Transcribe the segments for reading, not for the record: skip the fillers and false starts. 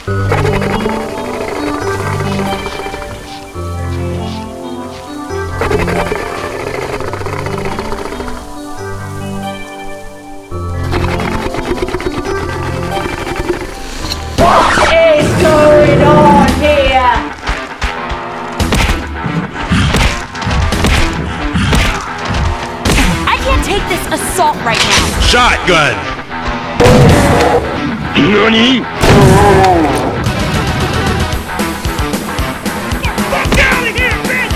Assault right now. Shotgun! NANI?! Fuck out of here, bitch!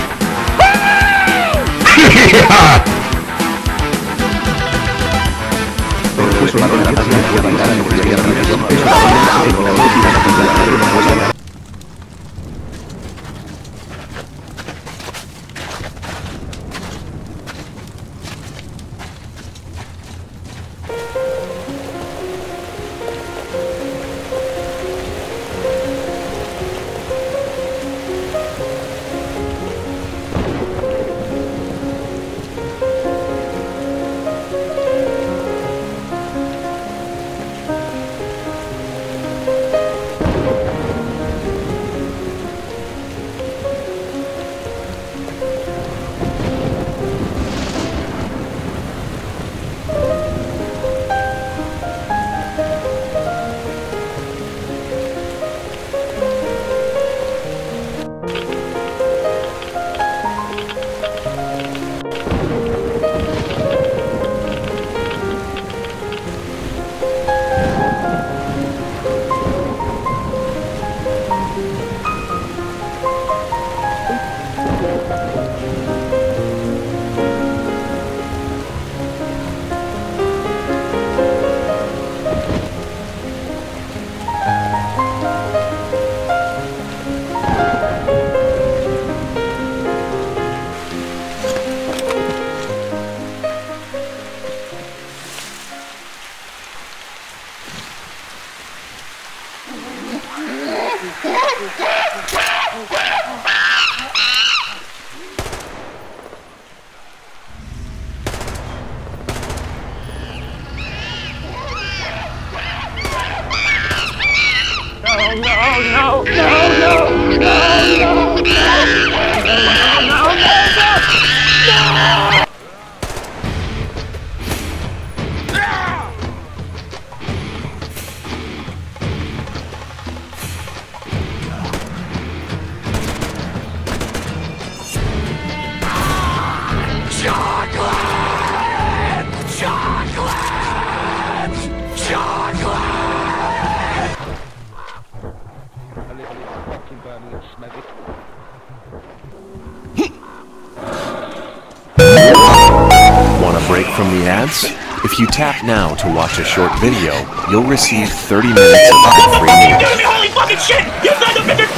Want a break from the ads? If you tap now to watch a short video, you'll receive 30 minutes of ad-free news. Holy fucking shit! You found a picture!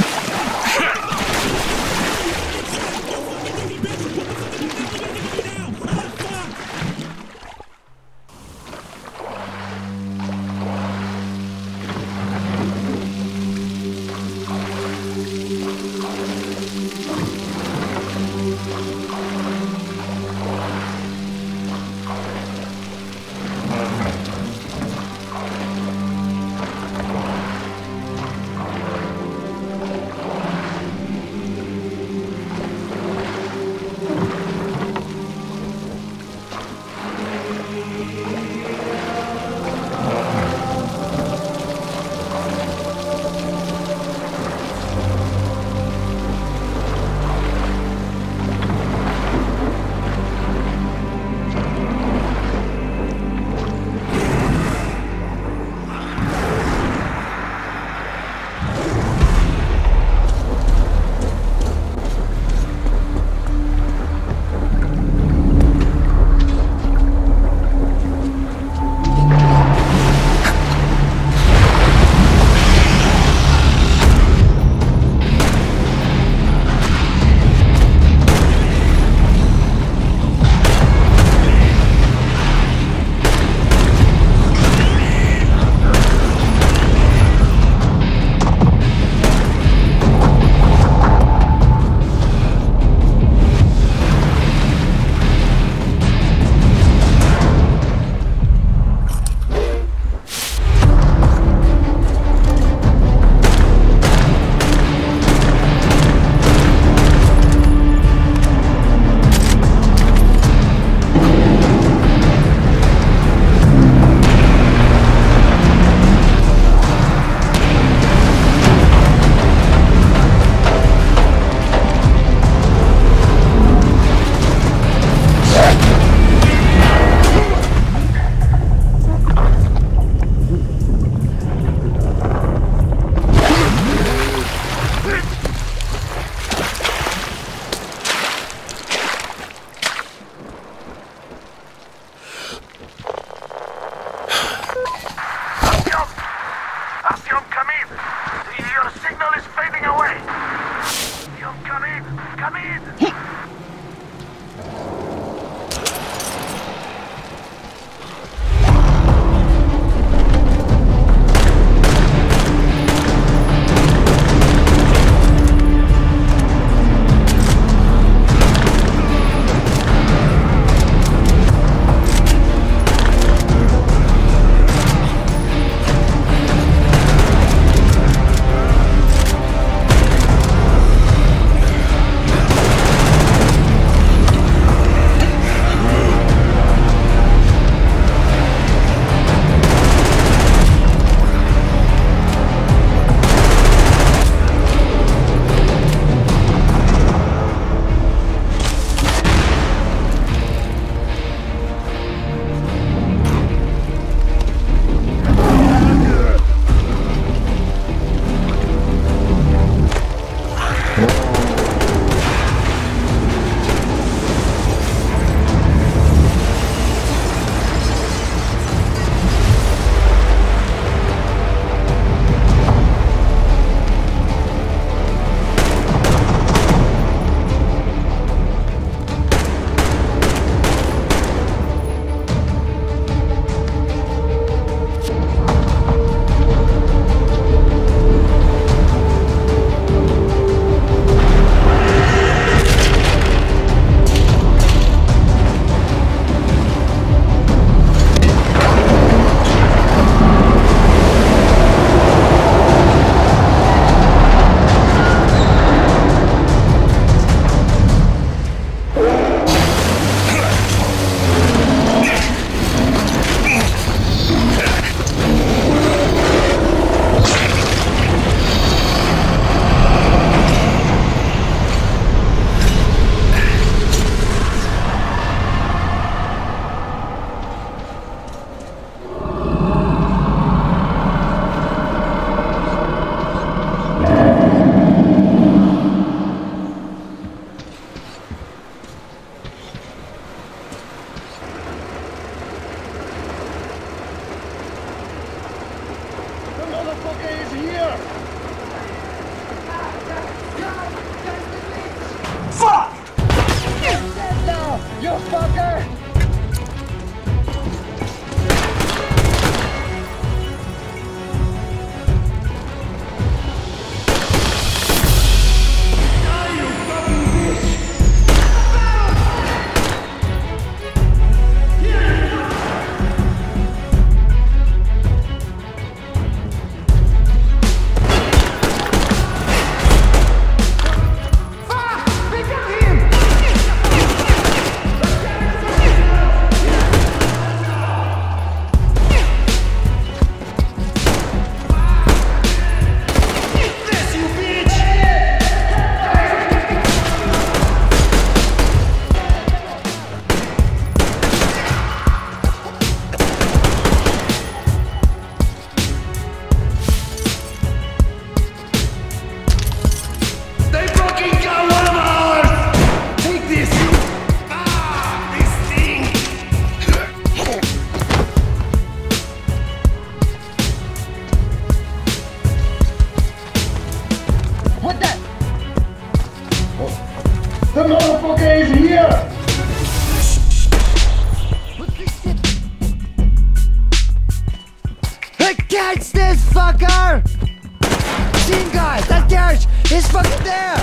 Catch this fucker! See, guys, that garage is fucking there!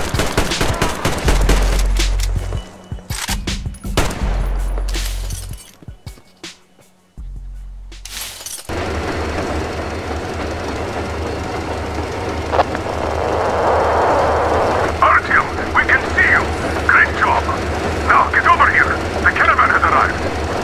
Artyom, we can see you. Great job. Now get over here. The caravan has arrived.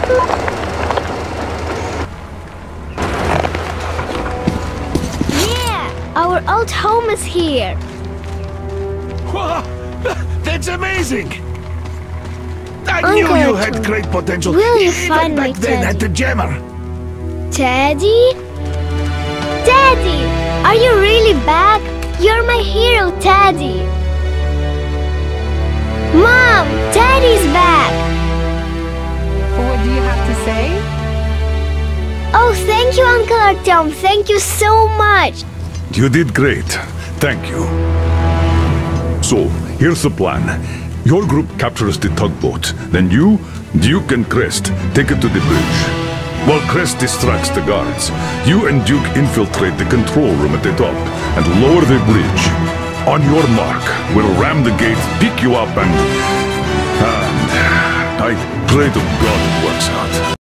Yeah, our old home is here. Wow, that's amazing. I Uncle knew you Artyom, had great potential. will you Even find back my then at Teddy? the jammer. Teddy? Teddy! Are you really back? You're my hero, Teddy! Mom! Teddy's back! What do you have to say? Oh, thank you, Uncle Artyom. Thank you so much. You did great. Thank you. So, here's the plan. Your group captures the tugboat. Then you, Duke and Crest, take it to the bridge. While Crest distracts the guards, you and Duke infiltrate the control room at the top and lower the bridge. On your mark, we'll ram the gate, pick you up and I pray to God it works out.